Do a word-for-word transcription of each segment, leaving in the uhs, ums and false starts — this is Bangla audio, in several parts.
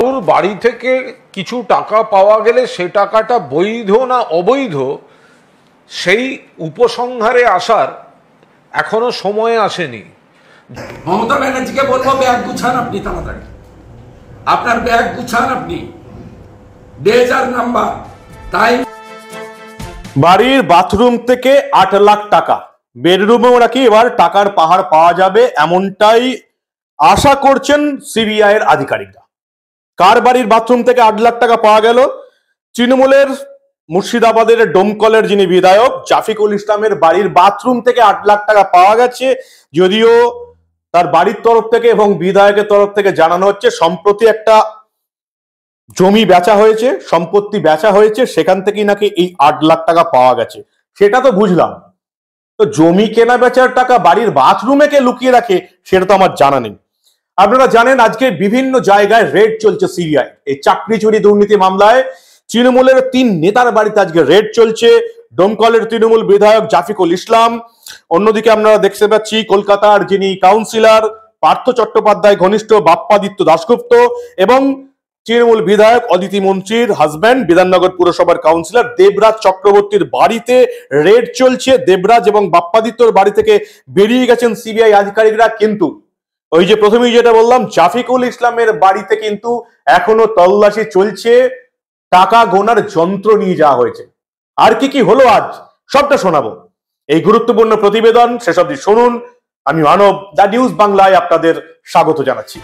কারুর বাড়ি থেকে কিছু টাকা পাওয়া গেলে সে টাকাটা বৈধ না অবৈধ সেই উপসংহারে আসার এখনো সময় আসেনি। মমতা ব্যানার্জিকে বলবো ব্যাগ গুছান, আপনি তাড়াতাড়ি আপনার ব্যাগ গুছান, আপনি ডেজ আর নাম্বার টাইম। বাড়ির বাথরুম থেকে আট লাখ টাকা, বেডরুমেও নাকি এবার টাকার পাহাড় পাওয়া যাবে এমনটাই আশা করছেন সিবিআই এর আধিকারিকরা। কার বাড়ির বাথরুম থেকে আট লাখ টাকা পাওয়া গেল? তৃণমূলের মুর্শিদাবাদের ডোমকলের যিনি বিধায়ক জাফিকুল ইসলামের বাড়ির বাথরুম থেকে আট লাখ টাকা পাওয়া গেছে। যদিও তার বাড়ির তরফ থেকে এবং বিধায়কের তরফ থেকে জানানো হচ্ছে সম্প্রতি একটা জমি বেচা হয়েছে, সম্পত্তি বেচা হয়েছে, সেখান থেকেই নাকি এই আট লাখ টাকা পাওয়া গেছে। সেটা তো বুঝলাম, তো জমি কেনা বেচার টাকা বাড়ির বাথরুমে কে লুকিয়ে রাখে সেটা তো আমার জানা নেই। আপনারা জানেন আজকে বিভিন্ন জায়গায় রেড চলছে সিবিআই এই চাকরি চুরি দুর্নীতি মামলায়। তৃণমূলের তিন নেতার বাড়িতে আজকে রেড চলছে। ডোমকলের তৃণমূল বিধায়ক জাফিকুল ইসলাম, অন্যদিকে আমরা দেখতে পাচ্ছি কলকাতার যিনি কাউন্সিলর পার্থ চট্টোপাধ্যায় ঘনিষ্ঠ বাপ্পাদিত্য দাশগুপ্ত এবং তৃণমূল বিধায়ক অদিতি মন্ত্রীর হাজব্যান্ড বিধাননগর পুরসভার কাউন্সিলর দেবরাজ চক্রবর্তীর বাড়িতে রেড চলছে। দেবরাজ এবং বাপ্পাদিত্যর বাড়ি থেকে বেরিয়ে গেছেন সিবিআই আধিকারিকরা, কিন্তু ওই যে প্রথমেই যেটা বললাম জাফিকুল ইসলামের বাড়িতে কিন্তু এখনো তল্লাশি চলছে, টাকা গোনার যন্ত্র নিয়ে যাওয়া হয়েছে। আর কি কি হলো আজ সবটা শোনাবো এই গুরুত্বপূর্ণ প্রতিবেদন, শেষ অবধি শুনুন। আমি মানব, দা নিউজ বাংলায় আপনাদের স্বাগত জানাচ্ছি।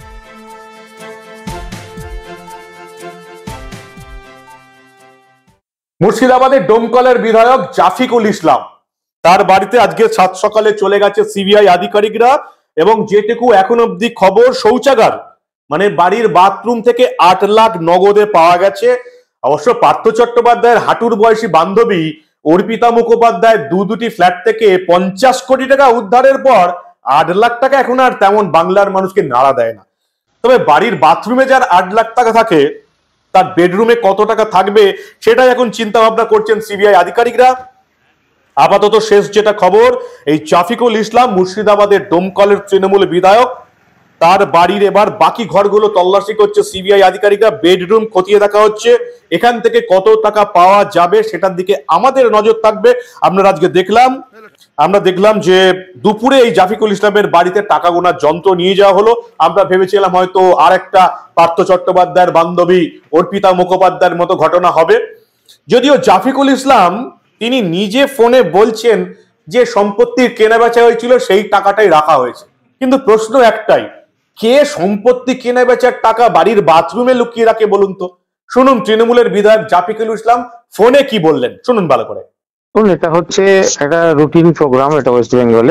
মুর্শিদাবাদের ডোমকলের বিধায়ক জাফিকুল ইসলাম, তার বাড়িতে আজকে সাত সকালে চলে গেছে সিবিআই আধিকারিকরা এবং যেটুকু এখন অব্দি খবর শৌচাগার মানে বাড়ির বাথরুম থেকে আট লাখ নগদে পাওয়া গেছে। অবশ্য পার্থ চট্টোপাধ্যায়ের হাঁটুর বয়সী বান্ধবী অর্পিতা মুখোপাধ্যায় দু দুটি ফ্ল্যাট থেকে পঞ্চাশ কোটি টাকা উদ্ধারের পর আট লাখ টাকা এখন আর তেমন বাংলার মানুষকে নাড়া দেয় না। তবে বাড়ির বাথরুমে যার আট লাখ টাকা থাকে তার বেডরুমে কত টাকা থাকবে সেটাই এখন চিন্তা ভাবনা করছেন সিবিআই আধিকারিকরা। আপাতত শেষ যেটা খবর, এই জাফিকুল ইসলাম মুর্শিদাবাদের ডোমকলের তৃণমূল বিধায়ক, তার বাড়ির এবার বাকি ঘরগুলো তল্লাশি করছে সিবিআই আধিকারিকরা। বেডরুম খতিয়ে দেখা হচ্ছে, এখান থেকে কত টাকা পাওয়া যাবে সেটার দিকে আমাদের নজর থাকবে। আপনারা আজকে দেখলাম আমরা দেখলাম যে দুপুরে এই জাফিকুল ইসলামের বাড়িতে টাকা গোনার যন্ত্র নিয়ে যাওয়া হলো। আমরা ভেবেছিলাম হয়তো আর একটা পার্থ চট্টোপাধ্যায়ের বান্ধবী অর্পিতা মুখোপাধ্যায়ের মতো ঘটনা হবে। যদিও জাফিকুল ইসলাম তিনি নিজে ফোনে বলছেন যে সম্পত্তির কেনা বেচা হয়েছিল সেই টাকাটাই রাখা হয়েছে, কিন্তু প্রশ্ন একটাই, কে সম্পত্তি কেনা বেচার টাকা বাড়ির বাথরুমে লুকিয়ে রাখে বলুন তো? শুনুন তৃণমূলের বিধায়ক জাফিকুল ইসলাম ফোনে কি বললেন, শুনুন ভালো করে। এটা হচ্ছে একটা রুটিন প্রোগ্রাম, এটা ওয়েস্ট বেঙ্গলে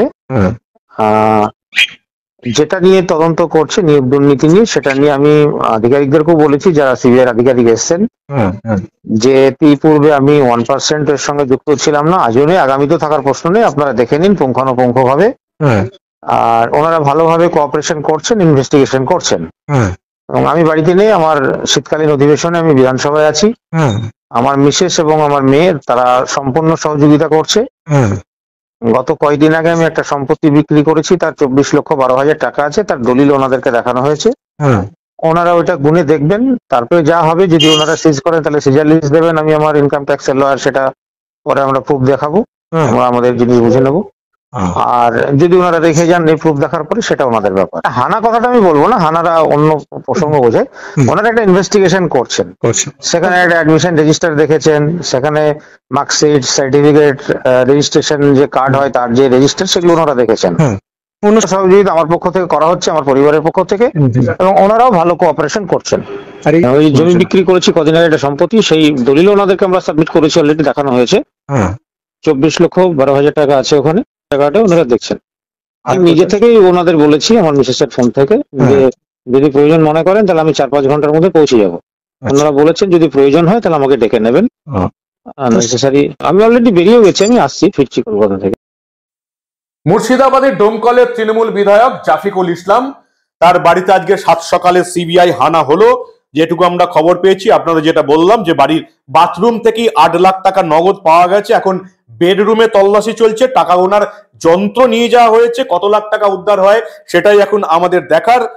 যেটা নিয়ে তদন্ত করছে নিয়োগ দুর্নীতি নিয়ে, সেটা নিয়ে আমি আধিকারিকদেরকেও বলেছি যারা সিবিআই আধিকারিক এসছেন যে এই পূর্বে আমি ওয়ান পার্সেন্ট এর সঙ্গে যুক্ত ছিলাম না, আজও নেই, আগামীতেও থাকার প্রশ্ন নেই, আপনারা দেখে নিন পুঙ্খানুপুঙ্খ ভাবে। আর ওনারা ভালোভাবে কোঅপারেশন করছেন, ইনভেস্টিগেশন করছেন। এবং আমি বাড়িতে নেই, আমার শীতকালীন অধিবেশনে আমি বিধানসভায় আছি। আমার মিসেস এবং আমার মেয়ের তারা সম্পূর্ণ সহযোগিতা করছে। গত কয়েকদিন আগে আমি একটা সম্পত্তি বিক্রি করেছি, তার চব্বিশ লক্ষ বারো হাজার টাকা আছে, তার দলিল ওনাদেরকে দেখানো হয়েছে। ওনারা ওইটা গুনে দেখবেন, তারপরে যা হবে যদি ওনারা সিজ করেন তাহলে সিজার লিস্ট দেবেন, আমি আমার ইনকাম ট্যাক্সের লয়ার সেটা পরে আমরা প্রুফ দেখাবো, আমরা আমাদের জিনিস বুঝে নেবো। আর যদি ওনারা রেখে যান এই প্রুফ দেখার পরে সেটা ওনাদের ব্যাপার। হানা কথাটা আমি বলবো না, হানারা অন্য প্রসঙ্গ বোঝায়। ওনারা একটা ইনভেস্টিগেশন করছেন, সেখানে একটা অ্যাডমিশন রেজিস্টার দেখেছেন, সেখানে মার্কশিট, সার্টিফিকেট, রেজিস্ট্রেশন যে কার্ড হয় তার যে রেজিস্টার, সেগুলো ওনারা দেখেছেন। অন্য সহযোগিতা আমার পক্ষ থেকে করা হচ্ছে, আমার পরিবারের পক্ষ থেকে, এবং ওনারাও ভালো কোঅপারেশন করছেন। ওই জমি বিক্রি করেছি কদিন আগে একটা সম্পত্তি, সেই দলিল ওনাদেরকে আমরা সাবমিট করেছি, অলরেডি দেখানো হয়েছে। চব্বিশ লক্ষ বারো হাজার টাকা আছে ওখানে, টাকাটা ওনারা দেখছেন। আমি নিজে থেকেই ওনাদের বলেছি আমার মিসেসের ফোন থেকে যে যদি প্রয়োজন মনে করেন তাহলে আমি চার পাঁচ ঘন্টার মধ্যে পৌঁছে যাবো। ওনারা বলেছেন যদি প্রয়োজন হয় তাহলে আমাকে ডেকে নেবেন। নেসেসারি আমি অলরেডি বেরিয়ে গেছি, আমি আসছি, ফিরছি কলকাতা থেকে। মুর্শিদাবাদের ডোমকলের তৃণমূল বিধায়ক জাফিকুল ইসলাম, তার বাড়িতে আজকে সাত সকালে সিবিআই হানা হলো। যেটুকু আমরা খবর পেয়েছি আপনাদের যেটা বললাম যে বাড়ির বাথরুম থেকেই আট লাখ টাকা নগদ পাওয়া গেছে। এখন বেডরুমে তল্লাশি চলছে, টাকা গোনার যন্ত্র নিয়ে যাওয়া হয়েছে, কত লাখ টাকা উদ্ধার হয় সেটাই এখন আমাদের দেখার।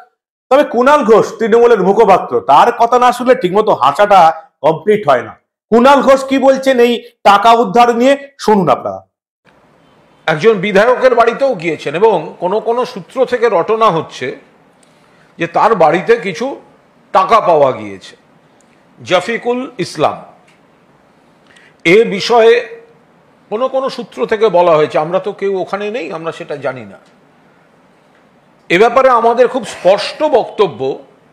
তবে কুণাল ঘোষ তৃণমূলের মুখপাত্র, তার কথা না শুনলে ঠিকমতো হাসাটা কমপ্লিট হয় না। কুণাল ঘোষ কি বলছেন এই টাকা উদ্ধার নিয়ে, শুনুন আপনারা। একজন বিধায়কের বাড়িতেও গিয়েছেন এবং কোনো কোনো সূত্র থেকে রটনা হচ্ছে যে তার বাড়িতে কিছু টাকা পাওয়া গিয়েছে। জাফিকুল ইসলাম এ বিষয়ে কোনো কোনো সূত্র থেকে বলা হয়েছে, আমরা তো কেউ ওখানে নেই, আমরা সেটা জানি না। এ ব্যাপারে আমাদের খুব স্পষ্ট বক্তব্য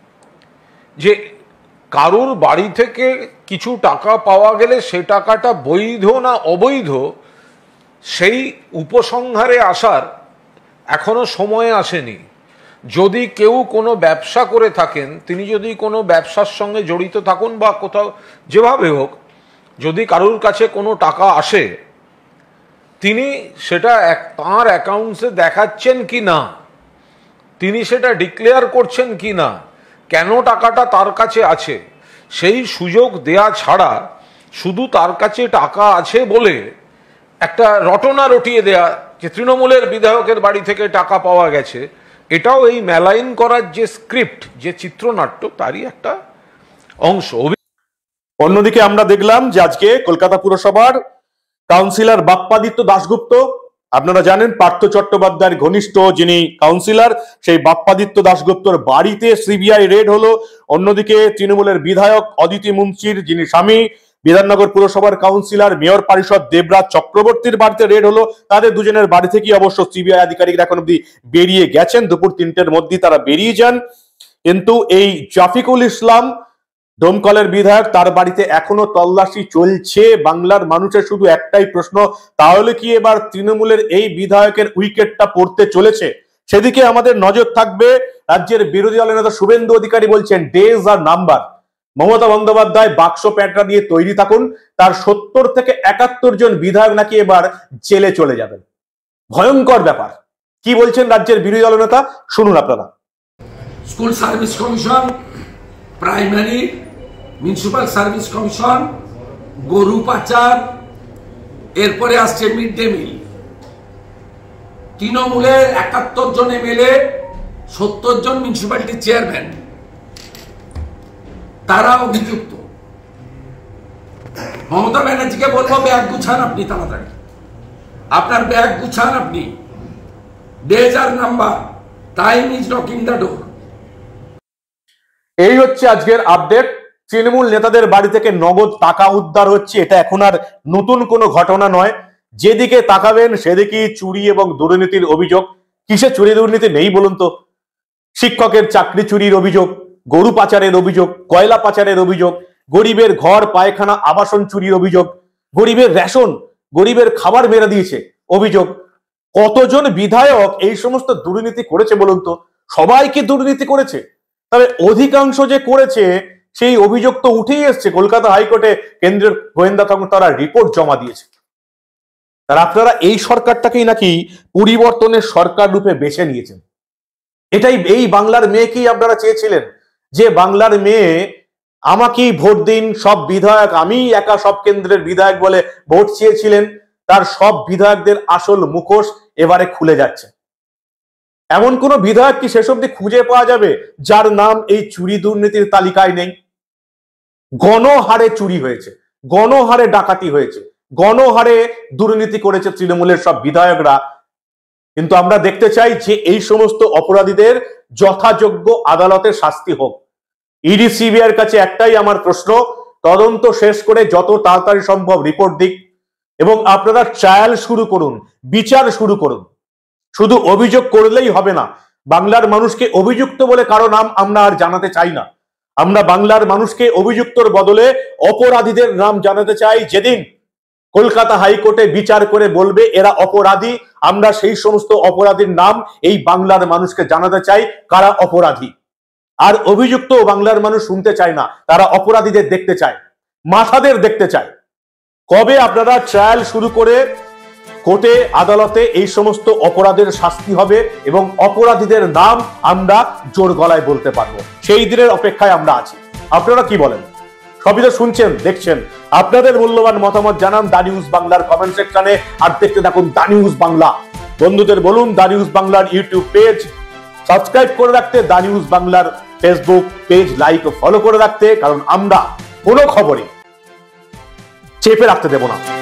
যে কারুর বাড়ি থেকে কিছু টাকা পাওয়া গেলে সে টাকাটা বৈধ না অবৈধ সেই উপসংহারে আসার এখনো সময় আসেনি। যদি কেউ কোনো ব্যবসা করে থাকেন, তিনি যদি কোনো ব্যবসার সঙ্গে জড়িত থাকুন বা কোথাও যেভাবে হোক, যদি কারুর কাছে কোনো টাকা আসে, তিনি সেটা এক তাঁর অ্যাকাউন্টসে দেখাচ্ছেন কি না, তিনি সেটা ডিক্লেয়ার করছেন কি না, কেন টাকাটা তার কাছে আছে, সেই সুযোগ দেয়া ছাড়া শুধু তার কাছে টাকা আছে বলে একটা রটনা রটিয়ে দেয়া যে তৃণমূলের বিধায়কের বাড়ি থেকে টাকা পাওয়া গেছে, এটাও এই মেলাইন করার যে স্ক্রিপ্ট, যে চিত্রনাট্য, তারই একটা অংশ। অন্যদিকে আমরা দেখলাম যে আজকে কলকাতা পুরসভার কাউন্সিলর বাপ্পাদিত্য দাশগুপ্ত, আপনারা জানেন পার্থ চট্টোপাধ্যায়ের ঘনিষ্ঠ যিনি কাউন্সিলর, সেই বাপ্পাদিত্য দাশগুপ্তর বাড়িতে সিবিআই রেড হলো। অন্যদিকে তৃণমূলের বিধায়ক অদিতি মুন্সির যিনি স্বামী, বিধাননগর পুরসভার কাউন্সিলর মেয়র পরিষদ দেবরাজ চক্রবর্তীর বাড়িতে রেড হলো। তাদের দুজনের বাড়ি থেকে অবশ্য সিবিআই আধিকারিকরা এখন অব্দি বেরিয়ে গেছেন, দুপুর তিনটের মধ্যে তারা বেরিয়ে যান। কিন্তু এই জাফিকুল ইসলাম ডোমকলের বিধায়ক, তার বাড়িতে এখনো তল্লাশি চলছে। বাংলার মানুষের শুধু একটাই প্রশ্ন, তাহলে কি এবার তৃণমূলের এই বিধায়কের উইকেটটা পড়তে চলেছে? সেদিকে আমাদের নজর থাকবে। রাজ্যের বিরোধী দলের নেতা শুভেন্দু অধিকারী বলছেন days are number. Mamata Bandyopadhyay বাক্স প্যাঁটরা দিয়ে তৈরি থাকুন, তার সত্তর থেকে একাত্তর জন বিধায়ক নাকি এবার জেলে চলে যাবেন। ভয়ঙ্কর ব্যাপার। কি বলছেন রাজ্যের বিরোধী দলের নেতা, শুনুন আপনারা। School service commission, primary municipal service commission, গরু পাচার, এরপরে আসছে মিড ডে মিল। তৃণমূলের একাত্তর জন এমএলএ, সত্তর জন মিউনিসিপ্যালিটি চেয়ারম্যান, তারা অভিযুক্ত। মমতা ব্যানার্জিকে বলবো ব্যাগ গুছান আপনি তাড়াতাড়ি, আপনার ব্যাগ গুছান আপনি। Days are number, time is knocking the door. এই হচ্ছে আজকের আপডেট। তৃণমূল নেতাদের বাড়ি থেকে নগদ টাকা উদ্ধার হচ্ছে, এটা এখন আর নতুন কোনো ঘটনা নয়। যেদিকে তাকাবেন সেদিকেই চুরি এবং দুর্নীতির অভিযোগ। কিসে চুরি দুর্নীতি নেই বলুন তো? শিক্ষকের চাকরি চুরির অভিযোগ, গরু পাচারের অভিযোগ, কয়লা পাচারের অভিযোগ, গরিবের ঘর পায়খানা আবাসন চুরির অভিযোগ, গরিবের রেশন, গরিবের খাবার মেরে দিয়েছে অভিযোগ। কতজন বিধায়ক এই সমস্ত দুর্নীতি করেছে বলুন তো? সবাই কি দুর্নীতি করেছে? তবে অধিকাংশ যে করেছে সেই অভিযোগ তো উঠেই এসছে। কলকাতা হাইকোর্টে কেন্দ্রের গোয়েন্দা সংস্থারা রিপোর্ট জমা দিয়েছে। আর আপনারা এই সরকারটাকেই নাকি পরিবর্তনের সরকার রূপে বেছে নিয়েছেন। এটাই এই বাংলার মেয়েকেই আপনারা চেয়েছিলেন, যে বাংলার মেয়ে আমাকেই ভোট দিন, সব বিধায়ক আমি একা সব কেন্দ্রের বিধায়ক বলে ভোট চেয়েছিলেন। তার সব বিধায়কদের আসল মুখোশ এবারে খুলে যাচ্ছে। এমন কোন বিধায়ক কি শেষ অবধি খুঁজে পাওয়া যাবে যার নাম এই চুরি দুর্নীতির তালিকায় নেই? গণহারে চুরি হয়েছে, গণহারে ডাকাতি হয়েছে, গণহারে দুর্নীতি করেছে তৃণমূলের সব বিধায়করা। কিন্তু আমরা দেখতে চাই যে এই সমস্ত অপরাধীদের যথাযোগ্য আদালতে শাস্তি হোক। ইডি সিবিআইয়ের কাছে একটাই আমার প্রশ্ন, তদন্ত শেষ করে যত তাড়াতাড়ি সম্ভব রিপোর্ট দিক এবং আপনারা ট্রায়াল শুরু করুন, বিচার শুরু করুন। শুধু অভিযোগ করলেই হবে না। বাংলার মানুষকে অভিযুক্ত বলে কারো নাম আমরা আর জানাতে চাই না। আমরা বাংলার মানুষকে অভিযুক্তর বদলে অপরাধীদের নাম জানাতে চাই। যেদিন কলকাতা হাইকোর্টে বিচার করে বলবে এরা অপরাধী, আমরা সেই সমস্ত অপরাধীর নাম এই বাংলার মানুষকে জানাতে চাই কারা অপরাধী। আর অভিযুক্ত বাংলার মানুষ শুনতে চায় না, তারা অপরাধীদের দেখতে চায়, মাথাদের দেখতে চায়। কবে আপনারা ট্রায়াল শুরু করে কোর্টে আদালতে এই সমস্ত অপরাধের শাস্তি হবে এবং অপরাধীদের নাম আমরা জোর গলায় বলতে পারবো, সেই দিনের অপেক্ষায় আমরা আছি। আপনারা কি বলেন? সবই তো শুনছেন, দেখছেন। আপনাদের মূল্যবান মতামত জানান দা নিউজ বাংলার কমেন্ট সেকশনে। আর দেখতে থাকুন দা নিউজ বাংলা। বন্ধুদের বলুন দা নিউজ বাংলার ইউটিউব পেজ সাবস্ক্রাইব করে রাখতে, দা নিউজ বাংলার ফেসবুক পেজ লাইক ও ফলো করে রাখতে, কারণ আমরা কোনো খবরই চেপে রাখতে দেব না।